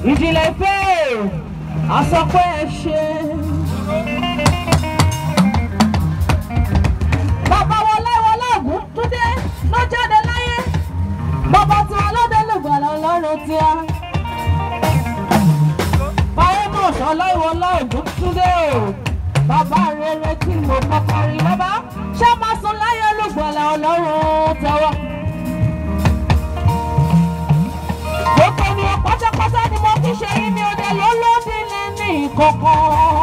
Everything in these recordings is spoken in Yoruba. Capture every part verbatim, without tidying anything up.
ìjìnlẹ̀ ìfẹ́ àsọpẹ́ ẹ ṣé. Bàbá Olayiwola Oguntunde ló jáde láyé. Bàbá tí wọn lóde lùgbàlà Ọlọ́run tí a. Amos Olayiwola Oguntunde o. Bàbá rere tí mo kọ́kọ́ rí bàbá. Ṣé máa sùn láyé lùgbàlà Ọlọ́run tẹ́wọ́? Gbogbo ènìyàn pátápátá ni mo fi ṣe yín ní òde lọ́lọ́dún lẹ́ni ìkọ̀kọ̀.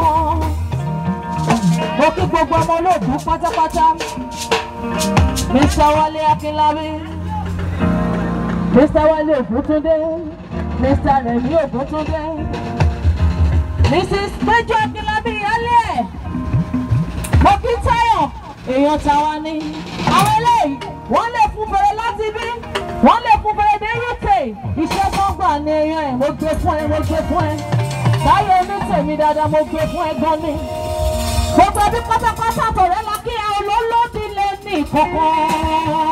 Mo kí gbogbo ọmọ olóògùn pátápátá. Mister Wale Akinlabi, Mister Wale Oguntunde, Mister Remi Oguntunde, Missus Mejo Akinlabi Alẹ́. Mo kí Táyọ̀, èèyàn tàwa ni. Àwọn eléyìí, wọ́n lè fún bẹ̀rẹ̀ láti bí. Wọ́n lè fún bẹ̀rẹ̀ dé U K. Iṣẹ́ tó gbà ní èèyàn ẹ̀, mo gbé fún ẹ, mo gbé fún ẹ. Táyọ̀ onítèmi dáadáa, mo gbé fún ẹ gan ni. Gbogbo ẹbí pátápátá tọ̀rẹ́ la kí a olólódì lé ní ìkọ̀kọ̀.